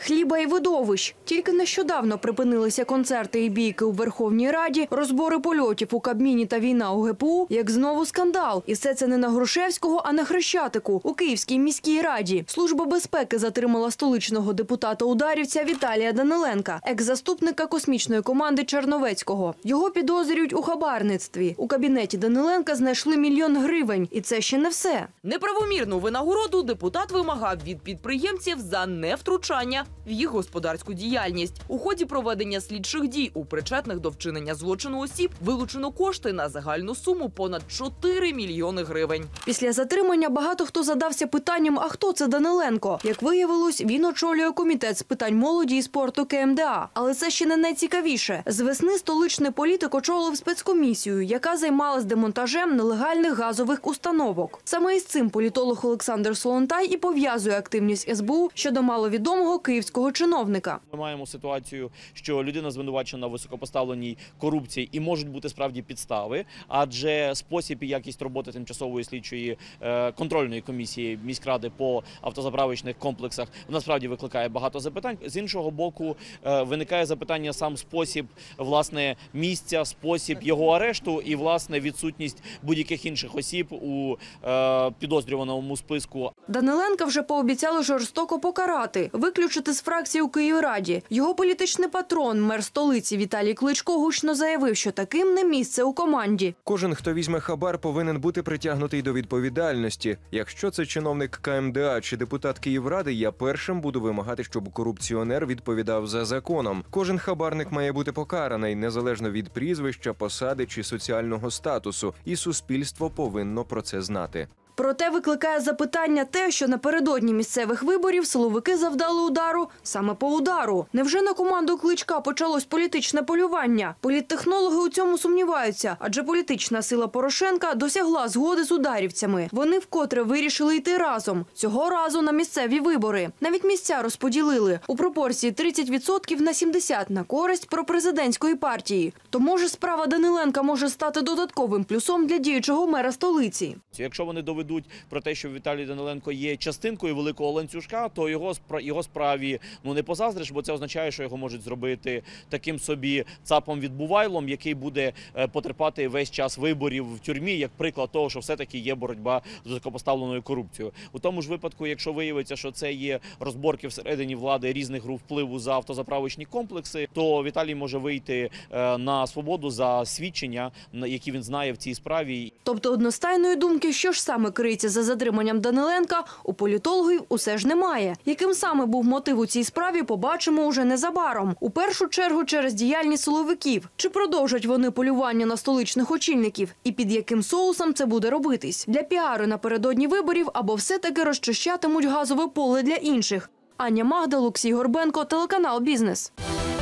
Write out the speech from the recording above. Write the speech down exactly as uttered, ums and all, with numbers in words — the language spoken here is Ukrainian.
хліба і видовищ. Тільки нещодавно припинилися концерти і бійки у Верховній Раді, розбори польотів у Кабміні та війна у ге пе у, як знову скандал. І все це не на Грушевського, а на Хрещатику, у Київській міській раді. Служба безпеки затримала столичного депутата-ударівця Віталія Даниленка, екс-заступника космічної команди Черновецького. Його підозрюють у хабарництві. У кабінеті Даниленка знайшли мільйон гривень. І це ще не все. Неправомірну винагороду депутат вимагав від підприємців за невтручання в їх господарську діяльність. У ході проведення слідчих дій у причетних до вчинення злочину осіб вилучено кошти на загальну суму понад чотири мільйони гривень. Після затримання багато хто задався питанням, а хто це Даниленко? Як виявилось, він очолює комітет з питань молоді і спорту ке ем де а. Але це ще не найцікавіше. З весни столичний політик очолив спецкомісію, яка займалась демонтажем нелегальних газових установок. Саме із цим політолог Олександр Солонтай і пов'язує активність ес бе у щодо маловідомого київського чиновника. Ми маємо ситуацію, що людина звинувачена в високопоставленій корупції і можуть бути справді підстави, адже спосіб і якість роботи тимчасової слідчої е, контрольної комісії міськради по автозаправочних комплексах насправді викликає багато запитань. З іншого боку, е, виникає запитання сам спосіб, власне, місця, спосіб його арешту і, власне, відсутність будь-яких інших осіб у е, підозрюваному списку. Даниленка вже пообіцяли жорстоко покарати, виключити з фракції у Київраді. Його політичний патрон, мер столиці Віталій Кличко, гучно заявив, що таким не місце у команді. Кожен, хто візьме хабар, повинен бути притягнутий до відповідальності. Якщо це чиновник ка ем де а чи депутат Київради, я першим буду вимагати, щоб корупціонер відповідав за законом. Кожен хабарник має бути покараний, незалежно від прізвища, посади чи соціального статусу. І суспільство повинно про це знати. Проте викликає запитання те, що напередодні місцевих виборів силовики завдали удару саме по удару. Невже на команду Кличка почалось політичне полювання? Політтехнологи у цьому сумніваються, адже політична сила Порошенка досягла згоди з ударівцями. Вони вкотре вирішили йти разом. Цього разу на місцеві вибори. Навіть місця розподілили у пропорції тридцять відсотків на сімдесят на користь пропрезидентської партії. То може справа Даниленка може стати додатковим плюсом для діючого мера столиці? Якщо вони доведуть про те, що Віталій Даниленко є частинкою великого ланцюжка, то його, його справі ну, не позаздриш, бо це означає, що його можуть зробити таким собі цапом-відбувайлом, який буде потерпати весь час виборів в тюрмі, як приклад того, що все-таки є боротьба з високопоставленою корупцією. У тому ж випадку, якщо виявиться, що це є розборки всередині влади різних груп впливу за автозаправочні комплекси, то Віталій може вийти на свободу за свідчення, які він знає в цій справі. Тобто одностайної думки, що ж саме криється за затриманням Даниленка, у політологів усе ж немає. Яким саме був мотив у цій справі, побачимо уже незабаром. У першу чергу через діяльність силовиків. Чи продовжать вони полювання на столичних очільників? І під яким соусом це буде робитись? Для піару напередодні виборів або все-таки розчищатимуть газове поле для інших? Аня Магда, Олексій Горбенко, телеканал «Бізнес».